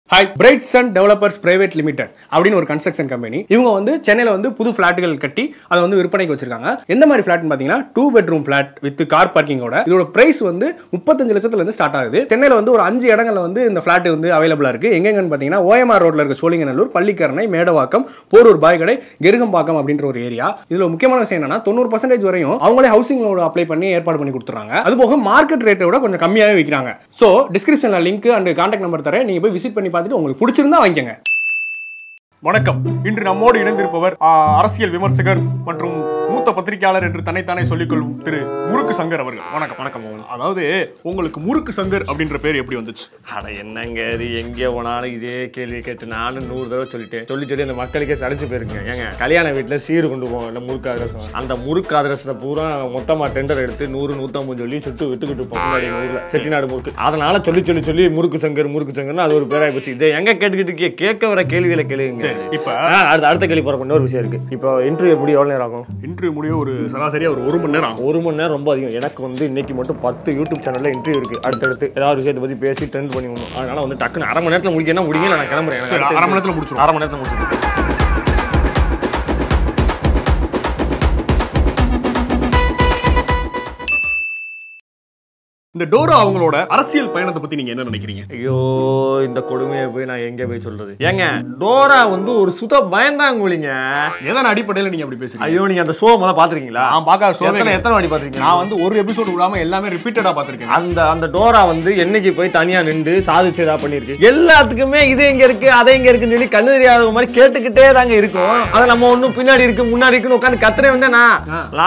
Hi, Bright Sun Developers Private Limited அப்படின்னு ஒரு construction company. இவங்க வந்து சென்னையில வந்து புது ஃபிளாட்டுகள் கட்டி அதை வந்து விற்பனைக்கு வச்சிருக்காங்க. எந்த மாதிரி ஃபிளாட்னு பாத்தீங்கன்னா 2 bedroom ஃபிளாட் வித் கார் பார்க்கிங்கோட. இதோட பிரைஸ் வந்து 35 லட்சத்துல இருந்து ஸ்டார்ட் ஆகுது. சென்னையில வந்து ஒரு 5 இடங்கள்ல வந்து இந்த ஃபிளாட் வந்து அவைலபிளா இருக்கு. எங்கெங்கன்னு பாத்தீங்கன்னா OMR ரோட்ல இருக்க சோழிங்கநல்லூர், பள்ளிக்கரணை, மேடவாக்கம், போரூர் பாய்கடை, கெருகம்பாக்கம் அப்படின்ற ஒரு ஏரியா. இதுல முக்கியமான விஷயம் என்னன்னா 90% வரையும் அவங்களே ஹவுசிங் லோன் அப்ளை பண்ணி ஏற்பாடு பண்ணி கொடுத்துறாங்க. அது போக மார்க்கெட் ரேட்டை விட கொஞ்சம் கம்மியாவே விற்கிறாங்க. சோ டிஸ்கிரிப்ஷன்ல லிங்க் அண்ட் கான்டாக்ட் நம்பர் தரேன். நீங்க போய் விசிட் பண்ணி பார்த்துட்டு உங்களுக்கு பிடிச்சிருந்தா வாங்கிக்கங்க. வணக்கம். இன்று நம்மோடு இணைந்திருப்பவர் அரசியல் விமர்சகர் மற்றும் மூத்த பத்திரிகையாளர் என்று தன்னைத்தானே சொல்லிக்கொள்ளும் திரு முறுக்கு சங்கர் அவர்கள். வணக்கம். வணக்கம். அதாவது உங்களுக்கு முறுக்கு சங்கர் அப்படின்ற பேர் எப்படி வந்துச்சு? அட என்னங்க இது, எங்கே போனாலும் இதே கேள்வி கேட்டு நானும் 100 தடவை சொல்லிட்டேன். சொல்லி அந்த மக்களுக்கே சடைச்சு போயிருங்க. ஏங்க கல்யாண வீட்டில் சீர் கொண்டு போவோம் இல்லை முறுக்கு அதிரசம், அந்த முறுக்கு அதிரசத்தை பூரா மொத்தமாக டெண்டர் எடுத்து 100, 150 சொல்லி சுட்டு விட்டுக்கிட்டு முன்னாடி ஊரில் செட்டிநாடு முறுக்கு. அதனால சொல்லி முறுக்கு சங்கர்னு அது ஒரு பேராக போச்சு. இதை எங்க கேட்டுக்கிட்டு கேட்க வர கேள்விகளை கேளுங்க. இப்ப அடுத்த கேள்வி போற ஒரு விஷயம் இருக்கு. இப்போ இன்டர்வியூ எப்படி எவ்வளவு நேரம் ஆகும்? இன்டர்வியூ முடிய ஒரு சராசரியா ஒரு 1 மணி நேரம். 1 மணி நேரம் ரொம்ப அதிகம். எனக்கு வந்து இன்னைக்கு மட்டும் 10 யூடியூப் சேனல்ல இன்டர்வியூ இருக்கு. அடுத்தடுத்து ஏதாவது விஷயத்தை பத்தி பேசி ட்ரெண்ட் பண்ணி விடணும். அதனால வந்து டக்குன்னு 1/2 மணி நேரத்துல முடிங்க. நான் கிளம்புறேன். 1/2 மணி நேரத்துல முடிச்சிடும். 1/2 மணி நேரத்துல முடிச்சிடும். இந்த டோரா அவங்களோட அரசியல் பயணத்தை பத்தி நீங்க என்ன நினைக்கிறீங்க? ஐயோ, இந்த கொடுமையை போய் நான் எங்க போய் சொல்றது? ஏங்க, டோரா வந்து ஒரு சுத்த பயந்தாங்குழிங்க. எதன் அடிப்படையில் நீங்க அப்படி பேசுறீங்க? ஐயோ, நீங்க அந்த ஷோ முதல்ல பாத்துருக்கீங்களா? நான் பார்க்காத ஷோ எத்தனை வாட்டி பாத்துருக்கீங்க? நான் வந்து ஒரு எபிசோட் விடாம எல்லாமே ரிப்பீட்டடா பாத்துருக்கேன். அந்த டோரா வந்து என்னைக்கு போய் தனியா நின்று சாதிச்சு ஏதாவது பண்ணிருக்கு? எல்லாத்துக்குமே இது எங்க இருக்கு அதை எங்க இருக்குன்னு சொல்லி கண்ணு தெரியாத மாதிரி கேட்டுக்கிட்டே தாங்க இருக்கும். அதை நம்ம ஒன்னும் பின்னாடி இருக்கு முன்னாடி இருக்குன்னு உட்காந்து கத்துறே வந்து நான்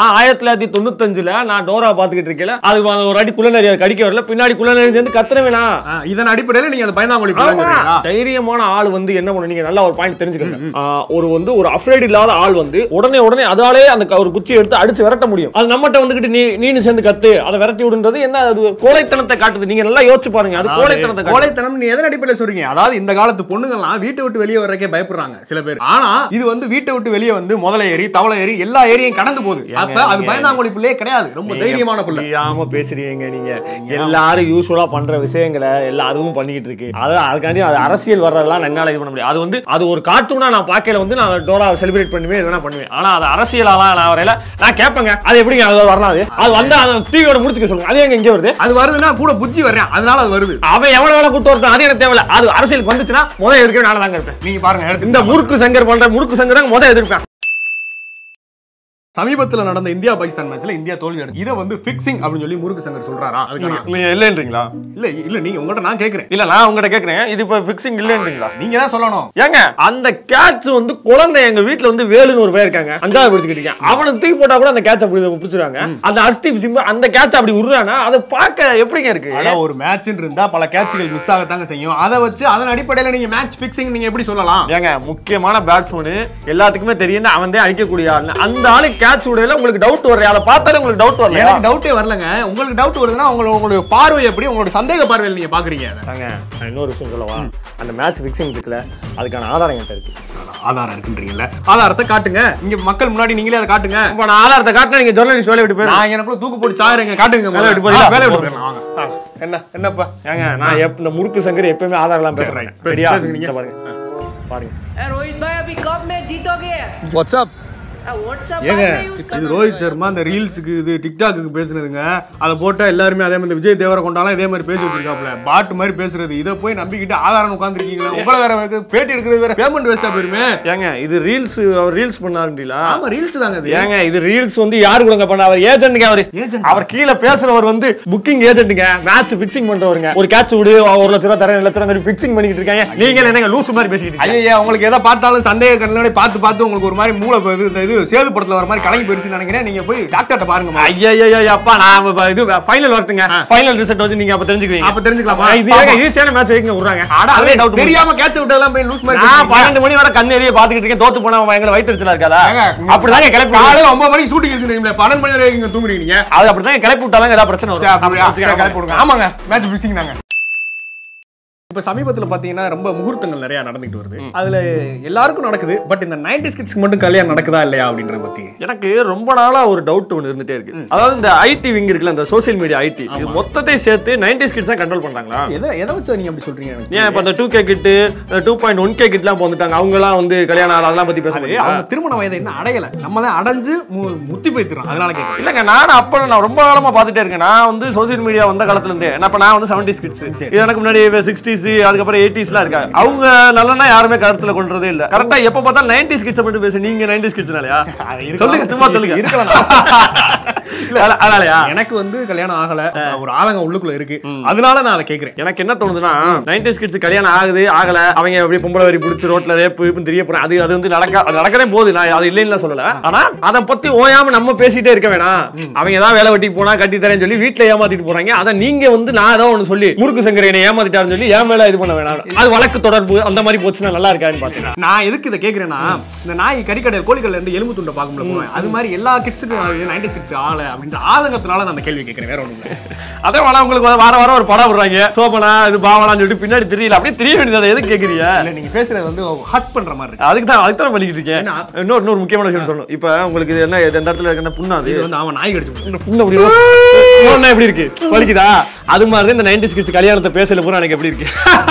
1995ல நான் டோரா பாத்துக்கிட்டு இருக்கேன். அது ஒரு அடி குள்ள கடிக்க வரல, பின்னாடி குள்ளநரி சேர்ந்து கத்துறவேனா. இதன் அடிப்படையில் நீங்க அந்த பயந்தாங்குழி தைரியமான ஆள் வந்து என்ன பண்ணு, நீங்க நல்லா ஒரு பாயிண்ட் தெரிஞ்சுக்கங்க. ஒரு அஃப்ரேட் இல்லாத ஆள் வந்து உடனே அதனாலே அந்த ஒரு குச்சி எடுத்து அடிச்சு விரட்ட முடியும். அது நம்மகிட்ட வந்துகிட்டு நீனு சேர்ந்து கத்து அதை விரட்டி விடுன்றது என்ன? அது கோழைத்தனத்தை காட்டுது. நீங்க நல்லா யோசிச்சு பாருங்க. அது கோழைத்தனம். நீ எதன் அடிப்படையில் சொல்றீங்க? அதாவது இந்த காலத்து பொண்ணுங்கள்லாம் வீட்டை விட்டு வெளியே வர்றதுக்கே பயப்படுறாங்க சில பேர். ஆனா இது வந்து வீட்டை விட்டு வெளியே வந்து முதல ஏறி தவளை ஏறி எல்லா ஏரியும் கடந்து போகுது. அப்ப அது பயந்தாங்குழி பிள்ளையே கிடையாது, ரொம்ப தைரியமான பிள்ளை. பேசுறீங்க நீங்க. எல்லாரும் யூஸ்வலா பண்ற விஷயங்களை எல்லாரும் பண்ணிக்கிட்டு இருக்கு. அதுக்காண்டி அது அரசியல் வர்றதெல்லாம் என்னால இது பண்ண முடியாது. அது ஒரு கார்ட்டூனா நான் பார்க்கல வந்து நான் டோரா செலிப்ரேட் பண்ணுவேன், எதுனா பண்ணுவேன். ஆனா அது அரசியலாலாம் நான் வரையில நான் கேட்பேங்க. அது எப்படிங்க அது வரலாம்? அது வந்து அந்த டிவியோட முடிச்சுக்க சொல்லுங்க. அது எங்க இங்க வருது? அது வருதுன்னா கூட புஜ்ஜி வர்றேன், அதனால அது வருது. அவன் எவ்வளவு வேலை கொடுத்து வரட்டும், அது எனக்கு தேவையில்ல. அது அரசியலுக்கு வந்துச்சுன்னா முதல் எதிர்க்க நாள தாங்க இருப்பேன். நீங்க பாருங்க, இந்த முறுக்கு சங்கர் பண்ற முறுக்கு சங்கர் முதல் எதிர்ப்பேன். சமீபத்தில் நடந்த இந்தியா பாகிஸ்தான் மேட்ச்ல இந்தியா தோல்வி அடைஞ்சது. இத வந்து ஃபிக்சிங் அப்படின்னு சொல்லி முறுக்கு சங்கர் சொல்றாரா? நீங்க இல்லன்றீங்களா? இல்ல நீங்க உங்ககிட்ட நான் கேக்குறேன். இல்ல நான் உங்ககிட்ட கேக்குறேன். இது இப்ப ஃபிக்சிங் இல்லன்றீங்களா? நீங்க தான் சொல்லணும். ஏங்க, அந்த கேட்ச் வந்து குழந்தை எங்க வீட்ல வந்து வேலுன்னு ஒரு பேர் இருக்காங்க, 5வது படிச்சுக்கிட்டீங்க. அவனை தூக்கி போட்டா கூட அந்த கேட்ச் அப்படி பிடிச்சிருவாங்க. அந்த அஸ்தி அந்த கேட்ச் அப்படி உருறானா அதை பார்க்க எப்படிங்க இருக்கு? ஒரு மேட்ச் இருந்தா பல கேட்ச்கள் மிஸ் ஆகத்தாங்க செய்யும். அதை வச்சு அதன் அடிப்படையில் நீங்க மேட்ச் ஃபிக்சிங் நீங்க எப்படி சொல்லலாம்? ஏங்க, முக்கியமான பேட்ஸ்மேன் எல்லாத்துக்குமே தெரியும், அவன் தான் அடிக்கக்கூடிய ஆள். அந்த ஆளு கேட்ச் உடையில உங்களுக்கு டவுட் வரல? அதை பார்த்தாலே உங்களுக்கு டவுட் வரல? எனக்கு டவுட்டே வரலங்க. உங்களுக்கு டவுட் வருதுன்னா உங்களுடைய பார்வை எப்படி, உங்களோட சந்தேக பார்வையில் நீங்க பாக்குறீங்க. இன்னொரு விஷயம் சொல்லவா? அந்த மேட்ச் ஃபிக்சிங் இருக்குல்ல, அதுக்கான ஆதாரம் என்கிட்ட இருக்கு. ஆதாரம் இருக்குன்றீங்கல்ல, ஆதாரத்தை காட்டுங்க. இங்க மக்கள் முன்னாடி நீங்களே அதை காட்டுங்க. இப்ப நான் ஆதாரத்தை காட்டினா நீங்க ஜர்னலிஸ்ட் வேலை விட்டு போயிரு. நான் எனக்குள்ள தூக்கு போட்டு சாகுறீங்க. காட்டுங்க, வேலை விட்டு போயிடலாம். வாங்க. என்னப்பா? ஏங்க, நான் இந்த முறுக்கு சங்கர் எப்பவுமே ஆதாரம் எல்லாம் பேசுறேன். பாருங்க பாருங்க. रोहित भाई अभी कब मैच जीतोगे? வாட்ஸ்அப் ஏங்க, இது ரோஹித் சர்மா அந்த ரீல்ஸுக்கு இது டிக்டாக்கு பேசுனதுங்க. அதை போட்டா எல்லாருமே அதே மாதிரி விஜய் தேவரை கொண்டாலும் இதே மாதிரி பேசி வச்சிருக்காப்ல, பாட்டு மாதிரி பேசுறது. இதை போய் நம்பிக்கிட்டு ஆதாரம் உட்காந்துருக்கீங்களா? உங்களை வேற பேட்டி எடுக்கிறது வேற பேமெண்ட் வேஸ்டா போயிருமே. ஏங்க, இது ரீல்ஸ் பண்ணாருங்களா? ஆமா, ரீல்ஸ் தாங்க இது. ஏங்க, இது ரீல்ஸ் வந்து யாரு கூட பண்ண? அவர் ஏஜென்ட்ங்க. அவர் கீழே பேசுறவர் வந்து புக்கிங் ஏஜென்ட்ங்க, மேட்ச் ஃபிக்சிங் பண்றவருங்க. ஒரு கேட்ச் விடு 1 லட்சம் ரூபாய் தரேன், 2 லட்சம் ரூபாய் ஃபிக்சிங் பண்ணிட்டு இருக்காங்க. நீங்க என்னங்க லூசு மாதிரி பேசிக்கிட்டு? ஐயா, உங்களுக்கு எதை பார்த்தாலும் சந்தேக கண்ணோட பார்த்து உங்களுக்கு ஒரு மாதிரி மூளை இது சேது படத்துல வர மாதிரி கலங்கி போயிருச்சுன்னு நினைக்கிறேன். நீங்க போய் டாக்டர்ட்ட பாருங்க. ஐயா அப்பா, நான் இது ஃபைனல் வரட்டுங்க. ஃபைனல் ரிசல்ட் வந்து நீங்க அப்ப தெரிஞ்சுக்குவீங்க. அப்ப தெரிஞ்சுக்கலாமா? இது ஈஸியான மேட்ச் வைங்க விடுறாங்க. அதே டவுட் தெரியாம கேட்ச் விட்டதெல்லாம் போய் லூஸ் மாதிரி. நான் 12 மணி வரை கண்ணேறியே பாத்துக்கிட்டு இருக்கேன். தோத்து போனா எங்களை வயிற்றுச்சலா இருக்காதா? அப்படிதாங்க கிளப்பி காலையில 9 மணிக்கு ஷூட்டிங் இருக்குன்றீங்களே, 12 மணி வரை நீங்க தூங்குறீங்க. நீங்க அது அப்படிதான் கிளப்பி விட்டாலும் ஏதாவது பிரச்சனை வரும். கிளப்பி விடுங்க. ஆமாங்க, மேட்ச் ஃபிக்சிங் தாங்க. இப்ப சமீபத்துல பாத்தீங்கன்னா ரொம்ப முகூர்த்தங்கள் நிறைய நடந்துட்டு வருது. அதுல எல்லாருக்கும் நடக்குது. பட் இந்த 90s கிட்ஸ்க்கு மட்டும் கல்யாணம் நடக்குதா இல்லையா அப்படின்றத பத்தி எனக்கு ரொம்ப நாளா ஒரு டவுட் ஒன்று இருந்துட்டே இருக்கு. அதாவது இந்த ஐடி விங் இருக்குல்ல, இந்த சோசியல் மீடியா ஐடி, இது மொத்தத்தை சேர்த்து 90s கிட்ஸ் தான் கண்ட்ரோல் பண்றாங்களா? எதை வச்சு நீங்க அப்படி சொல்றீங்க? ஏன் இப்ப அந்த 2K கிட் 2.1K கிட்லாம் வந்துட்டாங்க, அவங்க எல்லாம் வந்து கல்யாணம் அதெல்லாம் பத்தி பேசுறது. அவங்க திருமண வயதை என்ன அடையல, நம்ம தான் அடைஞ்சு முத்தி போயிடுறோம். அதனால கேட்க இல்லங்க, நான் ரொம்ப காலமா பாத்துட்டே இருக்கேன். நான் வந்து சோசியல் மீடியா வந்த காலத்துல இருந்தே நான் வந்து 70s கிட்ஸ், எனக்கு முன்னாடி 60s அதுக்கப்புறம் 80sலாம் இருக்காங்க. அவங்க நல்லனா யாருமே கருத்துல கொள்றதே இல்ல. கரெக்டா எப்ப பார்த்தாலும் 90s கிட்ஸ் மட்டும் பேசு. நீங்க 90s கிட்ஸ்னாலயா? சொல்லுங்க, சும்மா சொல்லுங்க. அதனாலயா எனக்கு வந்து கல்யாணம் ஆகல, ஒரு ஆதங்கம் உள்ளுக்குள்ள இருக்கு. அதனால நான் அதை கேக்குறேன். எனக்கு என்ன தோணுதுன்னா, 90s கிட்ஸ் கல்யாணம் ஆகுது ஆகல, அவங்க அப்படியே பொம்பளை வரி பிடிச்சி ரோட்ல ரேப்பு தெரிய போறேன். அது வந்து நடக்கவே போகுது. நான் அது இல்லைன்னு சொல்லல. ஆனா அதை பத்தி ஓயாம நம்ம பேசிட்டே இருக்க வேணாம். அவங்க ஏதாவது வேலை வெட்டி போனா கட்டி தரேன்னு சொல்லி வீட்டுல ஏமாத்திட்டு போறாங்க. அதை நீங்க வந்து நான் ஏதோ ஒண்ணு சொல்லி முறுக்கு சங்கரை ஏமாத்திட்டாருன்னு சொல்லி ஏன் மேல இது பண்ண வேணாம். அது வழக்கு தொடர்பு அந்த மாதிரி போச்சுன்னா நல்லா இருக்கான்னு பாத்தீங்கன்னா, நான் எதுக்கு இதை கேக்குறேன்னா, இந்த நாய் கறிக்கடையில் கோழிக்கடையில இருந்து எலும்பு துண்டை பார்க்கும்போது அது மாதிரி எல்லா கிட்ஸுக்கும் 90s கிட்ஸ் ஆகல அப்படின்ற ஆதங்கத்தினால நான் அந்த கேள்வி கேட்கிறேன். வேற ஒண்ணு அதே வேணா உங்களுக்கு வாரம் ஒரு படம் விடுறாங்க, சோபனா இது பாவனான்னு சொல்லிட்டு பின்னாடி தெரியல, அப்படியே தெரிய வேண்டியது. எதுக்கு கேக்குறீங்க? இல்ல, நீங்க பேசுறது வந்து ஹட் பண்ற மாதிரி இருக்கு. அதுக்கு தான் பண்ணிக்கிட்டு இருக்கேன். இன்னொரு முக்கியமான விஷயம் சொல்லணும். இப்ப உங்களுக்கு இது என்ன, இந்த இடத்துல இருக்க புண்ணா, அது வந்து அவன் நாய் கடிச்சு புண்ணு எப்படி இருக்கு, வலிக்குதா? அது மாதிரி இந்த 90s கிட்ஸ் கல்யாணத்தை பேசல பூரா எனக்கு எப்படி இருக்கு.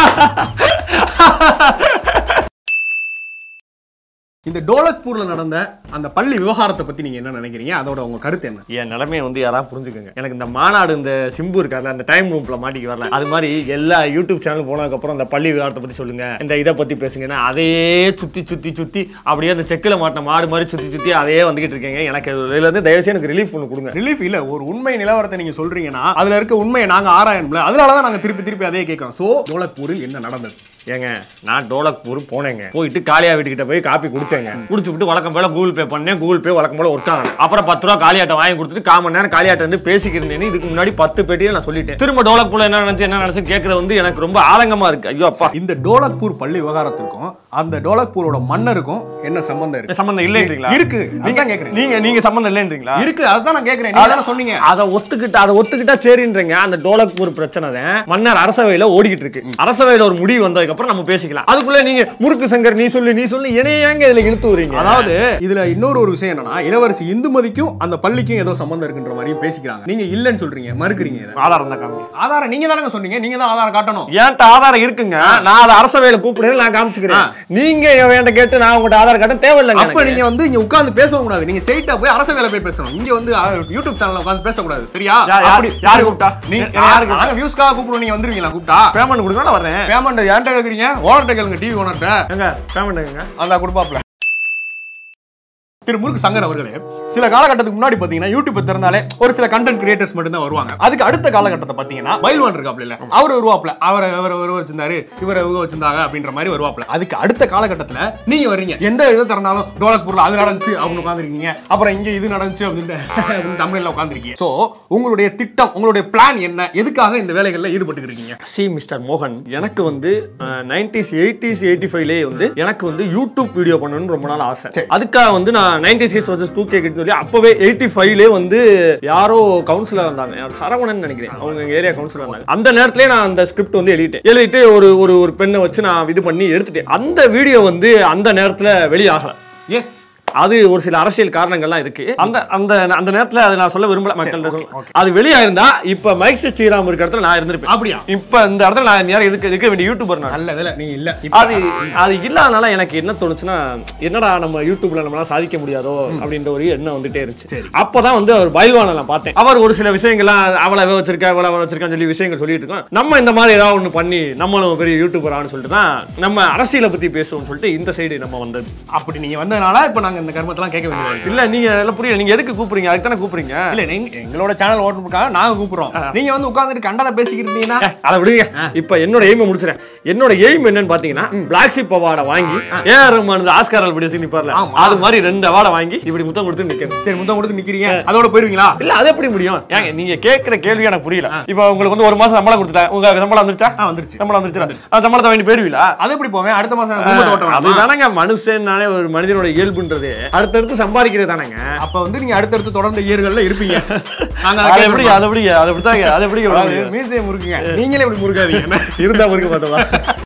இந்த டோலக்பூர்ல நடந்த அந்த பள்ளி விவகாரத்தை பத்தி நீங்க என்ன நினைக்கிறீங்க? அதோட உங்க கருத்து என்ன? என் நிலைமையை வந்து யாராவது புரிஞ்சுக்கோங்க. எனக்கு இந்த மாநாடு, இந்த சிம்பு இருக்கார்ல, அந்த டைம் ரூம்ல மாட்டிக்கு வரல, அது மாதிரி எல்லா யூடியூப் சேனல் போனதுக்கு அப்புறம் இந்த பள்ளி விவகாரத்தை பத்தி சொல்லுங்க, இந்த இதை பத்தி பேசுங்கன்னா அதையே சுத்தி அப்படியே அந்த செக்கில் மாட்டின மாடு மாதிரி சுத்தி அதே வந்துகிட்டு இருக்கீங்க. எனக்கு இதுல இருந்து தயவுசெய்து எனக்கு ரிலீஃப் ஒன்று கொடுங்க. ரிலீஃப் இல்ல, ஒரு உண்மை நிலவரத்தை நீங்க சொல்றீங்கன்னா அதுல இருக்க உண்மையை நாங்க ஆராயணும்ல. அதனாலதான் நாங்க திருப்பி அதே கேட்கிறோம். சோ டோலக்பூரில் என்ன நடந்தது? ஏங்க, நான் டோலக்பூர் போனேங்க. போயிட்டு காளியா வீட்டுக்கிட்ட போய் காப்பி குடிச்சேங்க. குடிச்சு விட்டு வழக்கம் போல கூகுள் பே பண்ணேன். கூகுள் பே வழக்கம் போல ஒர்க் ஆகணும். அப்புறம் 10 ரூபா காளியாட்டை வாங்கி கொடுத்துட்டு 1/4 மணி நேரம் காளியாட்டை வந்து பேசிக்கிறேன். இதுக்கு முன்னாடி 10 பேட்டியை நான் சொல்லிட்டேன். திரும்ப டோலக்பூர்ல என்ன நினைச்சு கேட்கறது வந்து எனக்கு ரொம்ப ஆதங்கமா இருக்கு. ஐயோ அப்பா, இந்த டோலக்பூர் பள்ளி விவகாரத்திற்கும் அந்த டோலக்பூரோட மன்னருக்கும் என்ன சம்பந்தம் இருக்கு? சம்பந்தம் இல்லைன்றீங்களா? இருக்கு. நீங்க சம்பந்தம் இல்லைன்றீங்களா? இருக்கு, அதான் நான் கேக்குறேன். நீங்க தான சொன்னீங்க. அதை ஒத்துக்கிட்டா சரின்றீங்க. அந்த டோலக்பூர் பிரச்சனை தான் மன்னர் அரசவையில ஓடிக்கிட்டு இருக்கு. அரசவையில ஒரு முடிவு வந்ததுக்கு அப்புறம் நம்ம பேசிக்கலாம். அதுக்குள்ள நீங்க முறுக்கு சங்கர் நீ சொல்லி என்னையாங்க இதுல இழுத்து வரீங்க? அதாவது இதுல இன்னொரு விஷயம் என்னன்னா, இளவரசி இந்துமதிக்கும் அந்த பள்ளிக்கும் ஏதோ சம்பந்தம் இருக்குன்ற மாதிரியும் பேசிக்கிறாங்க. நீங்க இல்லன்னு சொல்றீங்க, மறுக்கிறீங்க. ஆதாரம் தான் காமி. ஆதாரம் நீங்க தானங்க சொன்னீங்க. நீங்க தான் ஆதாரம் காட்டணும். ஏன்ட்ட ஆதாரம் இருக்குங்க. நான் அதை அரசவையில கூப்பிடுறேன், நான் காமிச்சுக்கிறேன். நீங்க என்கிட்ட கேட்டு நான் உங்கள்கிட்ட ஆதார் காட்ட தேவையில்லைங்க. அப்ப நீங்க வந்து இங்க உட்கார்ந்து பேசவும் கூடாது. நீங்க ஸ்ட்ரைட்டா போய் அரசவையில போய் பேசணும். இங்க வந்து யூடியூப் சேனல்ல உட்கார்ந்து பேசக்கூடாது. சரியா? யாரு கூப்பிட்டா? நீங்க வியூஸ்க்காக கூப்பிடுவோம். நீங்க வந்துருவீங்களா? கூப்பிட்டா பேமெண்ட் கொடுக்கணும், வரேன். பேமெண்ட் ஏன்ட்ட கேக்குறீங்க? ஓனர்ட்ட கேளுங்க, டிவி ஓனர்ட்ட. பேமெண்ட் அந்த கொடுப்பாப்ல. திரு முருகு சங்கர் அவர்களே, சில காலகட்டத்துக்கு முன்னாடி பாத்தீங்கன்னா யூடியூப் திறந்தாலே ஒரு சில கண்டென்ட் கிரியேட்டர்ஸ் மட்டும் தான் வருவாங்க. அதுக்கு அடுத்த காலகட்டத்தை பாத்தீங்கன்னா பைல்வான் இருக்காப்ல, இல்ல அவர் வருவாப்ல, அவர் வச்சிருந்தாரு, இவரை வச்சிருந்தாங்க அப்படின்ற மாதிரி வருவாப்ல. அதுக்கு அடுத்த காலகட்டத்துல நீங்க வர்றீங்க. எந்த இதை திறந்தாலும் டோலக்பூர்ல அது நடந்துச்சு அப்படின்னு உட்காந்துருக்கீங்க, அப்புறம் இங்க இது நடந்துச்சு அப்படின்னு தமிழ்ல உட்காந்துருக்கீங்க. சோ உங்களுடைய திட்டம், உங்களுடைய பிளான் என்ன? எதுக்காக இந்த வேலைகள்ல ஈடுபட்டு இருக்கீங்க? மிஸ்டர் மோகன், எனக்கு வந்து 90s 80s 85லேயே வந்து எனக்கு வந்து யூடியூப் வீடியோ பண்ணணும்னு ரொம்ப நாள் ஆசை. அதுக்காக வந்து நான் 90s kids versus 2K kids சொல்லி அப்பவே 85லே வந்து யாரோ கவுன்சிலர் இருந்தாங்க, சரவணன் நினைக்கிறேன், அவங்க எங்க ஏரியா கவுன்சிலர் இருந்தாங்க. அந்த நேரத்திலே நான் அந்த ஸ்கிரிப்ட் வந்து எழுதிட்டு ஒரு பெண்ணை வச்சு நான் இது பண்ணி எடுத்துட்டேன். அந்த வீடியோ வந்து அந்த நேரத்துல வெளியாகல. ஏன்? அது ஒரு சில அரசியல் காரணங்கள்லாம் இருக்கு. அந்த நேரத்துல அதை நான் சொல்ல விரும்பல மக்கள்கிட்ட. அது வெளியா இருந்தா இப்ப மைக் ஸ்ரீராம் இருக்க இடத்துல நான் இருந்திருப்பேன். அப்படியா? இப்ப இந்த இடத்துல நான் நேரம் இருக்க வேண்டிய யூடியூபர் நான். நல்ல வேலை நீங்க இல்ல. அது இல்லாதனால எனக்கு என்ன தோணுச்சுன்னா, என்னடா நம்ம யூடியூப்ல நம்மளால சாதிக்க முடியாதோ அப்படின்ற ஒரு எண்ணம் வந்துட்டே இருந்துச்சு. அப்பதான் வந்து அவர் பைல்வானை நான் பார்த்தேன். அவர் ஒரு சில விஷயங்கள்லாம் அவளை வச்சிருக்கான்னு சொல்லி விஷயங்கள் சொல்லிட்டு இருக்கோம். நம்ம இந்த மாதிரி ஏதாவது ஒண்ணு பண்ணி நம்மளும் பெரிய யூடியூபர் ஆன்னு சொல்லிட்டு தான் நம்ம அரசியலை பத்தி பேசுவோம்னு சொல்லிட்டு இந்த சைடு நம்ம வந்தது. அப்படி நீங்க வந்ததுனால இப்ப நாங்க இந்த கர்மத்தெல்லாம் கேட்க வேண்டியது இல்ல. நீங்க எல்லாம் புரியல, நீங்க எதுக்கு கூப்பிடுறீங்க? அதுக்கு தானே கூப்பிடுறீங்க. இல்ல, நீங்க எங்களோட சேனல் ஓட்டுறதுக்காக நாங்க கூப்பிடுறோம். நீங்க வந்து உட்கார்ந்துட்டு கண்டதை பேசிக்கிட்டீங்கன்னா அதை விடுங்க. இப்ப என்னோட எய்மை முடிச்சிரேன். என்னோட எய்ம் என்னன்னு பாத்தீங்கன்னா, பிளாக் ஷிப் அவார்டை வாங்கி ஏஆர் ரஹ்மான் ஆஸ்கார் அவார்டு நிப்பார்ல, அது மாதிரி 2 அவார்டை வாங்கி இப்படி முத்தம் கொடுத்து நிக்கிறேன். சரி, முத்தம் கொடுத்து நிக்கிறீங்க, அதோட போயிருவீங்களா? இல்ல, அது எப்படி முடியும்? ஏங்க நீங்க கேக்குற கேள்வி எனக்கு புரியல. இப்ப உங்களுக்கு வந்து 1 மாசம் சம்பளம் கொடுத்துட்டேன், உங்க சம்பளம் வந்துருச்சா? வந்துருச்சு. சம்பளம் வந்துருச்சு. சம்பளத்தை வாங்கி போயிருவீங்களா? அது எப்படி போவேன்? அடுத்த மாசம் அதுதானங்க மனுஷனாலே ஒரு மனிதனோட இயல்புன்றது. வந்து அடுத்தடுத்து சம்பாதிக்கிறது தானேங்க. அப்ப வந்து நீங்க அடுத்தடுத்து தொடர்ந்து இயர்கள்ல இருப்பீங்க. அது எப்படி மீசையை முறுக்குங்க, நீங்களே இப்படி முறுக்காதீங்க. இருந்தா முறுக்க பார்த்தோமா.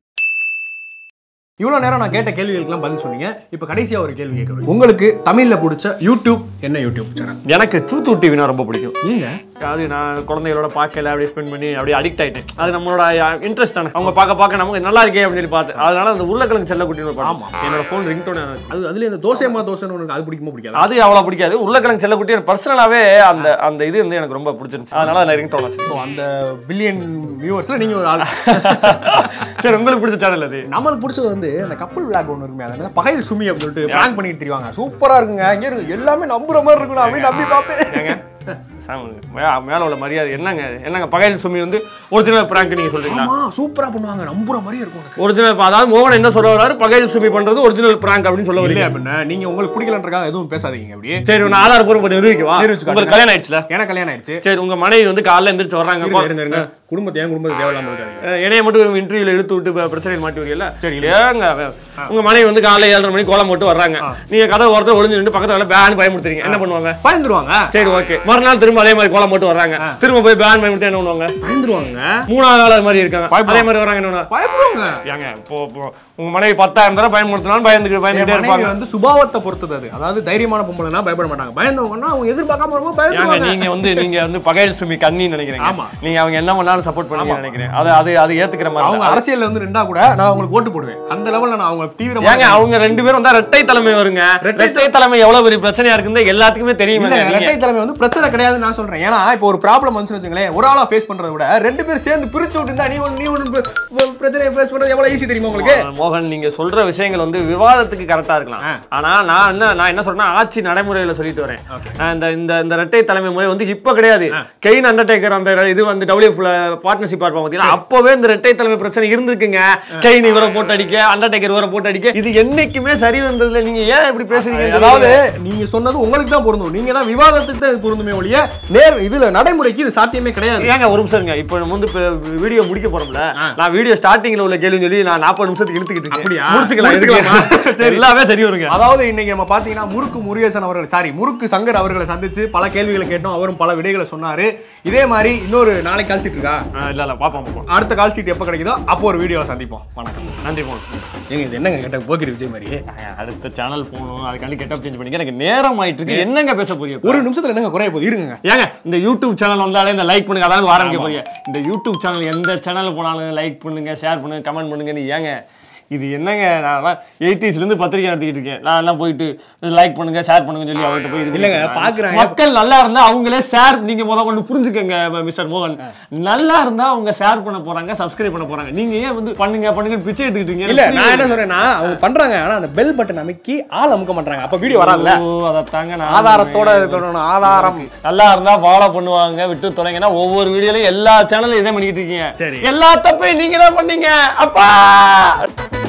இவ்வளோ நேரம் நான் கேட்ட கேள்விகளுக்கெல்லாம் பதில் சொன்னீங்க. இப்போ கடைசியா ஒரு கேள்வி கேட்குறேன். உங்களுக்கு தமிழ்ல பிடிச்ச யூடியூப் என்ன யூடியூப் சேனல்? எனக்கு சூத்து டிவினா ரொம்ப பிடிக்கும். நீங்க அது நான் குழந்தைகளோட பார்க்கல அப்படியே ஸ்பெண்ட் பண்ணி அப்படியே அடிக்ட் ஆயிட்டேன். அது நம்மளோட இன்ட்ரெஸ்ட் தானே. அவங்க பார்க்க நமக்கு நல்லா இருக்கே அப்படின்னு சொல்லி பார்த்து அதனால அந்த உருளைக்கிழங்கு செல்லக்குட்டின்னு ஆமா என்னோட ஃபோன் ரிங்டோன் அது அதுல இந்த தோசைமா தோசைன்னு ஒன்று அது பிடிக்குமா பிடிக்காது? அது அவ்வளோ பிடிக்காது. உருளைக்கிழங்கு செல்லக்குட்டி எனக்கு பர்சனலாவே அந்த இது வந்து எனக்கு ரொம்ப பிடிச்சிருந்துச்சு. அதனால அதில் ரிங்டோன் வச்சு. ஸோ அந்த பில்லியன் வியூவர்ஸ்ல நீங்க ஒரு ஆள். சரி, உங்களுக்கு பிடிச்ச சேனல் அது? நம்மளுக்கு பிடிச்சது வந்து அந்த கப்பல் விளாக் ஒன்று இருக்குமே, அதனால பகையில் சுமி அப்படின்னு சொல்லிட்டு பிளான் பண்ணிட்டு தெரிவாங்க. சூப்பரா இருக்குங்க. இங்கே இருக்கு எல்லாமே நம்புற மாதிரி இருக்கணும் அப்படின்னு நம்பி பார்ப்பேன். மேல உள்ள மரியாதை என்னங்க பகையில் சுமி வந்து ஒரிஜினல் பிராங்க் நீங்க சொல்றீங்களா? சூப்பரா பண்ணுவாங்க, நம்புற மாதிரி இருக்கும். ஒரிஜினல் அதாவது மோகன் என்ன சொல்ல வராரு, பகையில் சுமி பண்றது ஒரிஜினல் பிராங்க் அப்படின்னு சொல்ல வரீங்க. அப்படின்னா நீங்க உங்களுக்கு பிடிக்கலன்றக்காக எதுவும் பேசாதீங்க. அப்படியே சரி, நான் ஆதாரப்பூர்வம் பண்ணி நிரூபிக்கவா? உங்களுக்கு கல்யாணம் ஆயிடுச்சுல? எனக்கு கல்யாணம் ஆயிடுச்சு. சரி, உங்க மனைவி வந்து காலைல எந்திரிச்சு வர்றாங்க. குடும்பத்தை தேவையில்லாம இருக்காங்க. என்னைய மட்டும் இன்டர்வியூல இழுத்து விட்டு பிரச்சனையில் மாட்டி வரீங்கல்ல? சரி, ஏங்க உங்க மனைவி வந்து காலைல 7:30 மணிக்கு கோலம் போட்டு வர்றாங்க. நீங்க கதை ஒருத்தர் ஒளிஞ்சு நின்று பக்கத்துல பேன் பயமுறுத்துறீங்க, என்ன பண்ணுவாங்க? பயந்துருவாங்க. சரி, ஓகே. மறுநாள் திரும்ப அதே மாதிரி கோலம் போட்டு வர்றாங்க. திரும்ப போய் பேன் பயமுறுத்தி என்ன பண்ணுவாங்க? பயந்துருவாங்க. 3ஆவது நாள் அது மாதிரி இருக்காங்க, அதே மாதிரி வராங்க, என்ன பயப்படுவாங்க. ஏங்க இப்போ உங்க மனைவி 10,000 தடவை பயமுறுத்தினாலும் பயந்துட்டே இருப்பாங்க. வந்து சுபாவத்தை பொறுத்தது அது. அதாவது தைரியமான பொம்பளைனா பயப்பட மாட்டாங்க. பயந்தவங்கன்னா அவங்க எதிர்பார்க்காம வரும்போது பயந்துருவாங்க. நீங்க வந்து பகையில் சுமி கண்ணி நினைக்கிறீங்க. ஆமா, நீங்க அவங்க என்ன பண்ணாலும் சப்போர்ட் பண்ணி நினைக்கிறேன். அது ஏத்துக்கிற மாதிரி. அவங்க அரசியல்ல வந்து ரெண்டா கூட நான் அவங்களுக்கு ஓட்டு போடுவேன். அந்த லெவல்ல நான் அவங்க தீவிரமா. ஏங்க அவங்க ரெண்டு பேரும் வந்தா இரட்டை தலைமை வருங்க. இரட்டை தலைமை எவ்வளவு பெரிய பிரச்சனையா இருக்குன்னு எல்லாத்துக்குமே தெரியும். இரட்டை தலைமை வந்து பிரச்சனை கிடையாது நான் சொல்றேன். ஏன்னா இப்போ ஒரு ப்ராப்ளம் வந்துச்சு வச்சுங்களேன், ஒரு ஆளா ஃபேஸ் பண்றதை விட ரெண்டு பேர் சேர்ந்து பிரிச்சு விட்டுருந்தா நீ ஒன்னு பிரச்சனையை ஃபேஸ் பண்றது எவ்வளவு ஈஸி தெரியுமா உங்களுக்கு? மோகன், நீங்க சொல்ற விஷயங்கள் வந்து விவாதத்துக்கு கரெக்டா இருக்கலாம். ஆனா நான் என்ன சொல்றேன்னா, ஆட்சி நடைமுறையில சொல்லிட்டு வரேன். இந்த இரட்டை தலைமை முறை வந்து இப்ப கிடையாது. கெயின் அண்டர்டேக்கர் அந்த இது வந்து WF பார்ட்னர்ஷிப் பார்ப்போம் பாத்தீங்களா, அப்பவே இந்த இரட்டை தலைமை பிரச்சனை இருந்துக்குங்க. கெயின் இவரை போட்டு அடிக்க, அண்டர்டேக்கர் இவரை போட்டு அடிக்க, இது என்னைக்குமே சரி வந்ததுல. நீங்க ஏன் இப்படி பேசுறீங்க? அதாவது நீங்க சொன்னது உங்களுக்கு தான் பொருந்தும். நீங்க தான் விவாதத்துக்கு தான் பொருந்துமே ஒழிய இதுல நடைமுறைக்கு இது சாத்தியமே கிடையாது. ஏங்க ஒரு நிமிஷம் இருங்க. இப்போ நம்ம வந்து வீடியோ முடிக்க போறோம்ல, நான் வீடியோ ஸ்டார்டிங்ல உள்ள கேள்வி சொல்லி நான் 40 நிமிஷத்துக்கு இழுத்துக்கிட்டு இருக்கேன். முடிச்சுக்கலாம், எல்லாமே சரி வருங்க. அதாவது இன்னைக்கு நம்ம பாத்தீங்கன்னா முறுக்கு சங்கர் அவர்களை சந்திச்சு பல கேள்விகளை கேட்டோம். அவரும் பல விடைகளை சொன்னாரு. இதே மாதிரி இன்னொரு நாளைக்கு கால் ஷீட் இருக்கா? இல்ல பாப்போம். அடுத்த கால் ஷீட் எப்ப கிடைக்குதோ அப்போ ஒரு வீடியோவை சந்திப்போம். வணக்கம். நன்றி. ஏங்க இது என்னங்க கேட்ட போக்கிரி விஜய் மாதிரி அடுத்த சேனல் போகணும், அதுக்காண்டி கெட்டப் சேஞ்ச் பண்ணிக்க எனக்கு நேரம் ஆயிட்டு இருக்கு. என்னங்க பேச போறீங்க? ஒரு நிமிஷத்துல என்னங்க குறைய போகுது? இருங்க. ஏங்க இந்த யூடியூப் சேனல் வந்தாலே இந்த லைக் பண்ணுங்க, அதாவது ஆரம்பிக்க போறீங்க. இந்த யூடியூப் சேனல் எந்த சேனல் போனாலும் லைக் பண்ணுங்க, ஷேர் பண்ணுங்க, கமெண்ட் பண்ணுங்க. ஏங்க இது என்னங்க? நான் 80s இருந்து பத்திரிக்கை நடத்திக்கிட்டு இருக்கேன். நான் எல்லாம் போயிட்டு லைக் பண்ணுங்க, ஷேர் பண்ணுங்க சொல்லி அவர்கிட்ட போய் இல்லங்க பாக்குறாங்க. மக்கள் நல்லா இருந்தா அவங்களே ஷேர், நீங்க முதல்ல புரிஞ்சுக்கங்க மிஸ்டர் மோகன். நல்லா இருந்தா அவங்க ஷேர் பண்ண போறாங்க, சப்ஸ்கிரைப் பண்ண போறாங்க. நீங்க ஏன் வந்து பண்ணுங்க பிச்சை எடுத்துக்கிட்டீங்க? இல்ல நான் என்ன சொல்றேன்னா, அவங்க பண்றாங்க, ஆனா அந்த பெல் பட்டன் அமைக்கி ஆள் அமுக்க மாட்டாங்க. அப்ப வீடியோ வராதுல. அதத்தாங்க நான் ஆதாரத்தோட இருக்கணும். ஆதாரம் நல்லா இருந்தா ஃபாலோ பண்ணுவாங்க, விட்டு தொலைங்கன்னா ஒவ்வொரு வீடியோலயும் எல்லா சேனலும் இதே பண்ணிக்கிட்டு இருக்கீங்க. எல்லா தப்பையும் நீங்க தான் பண்ணீங்க அப்பா.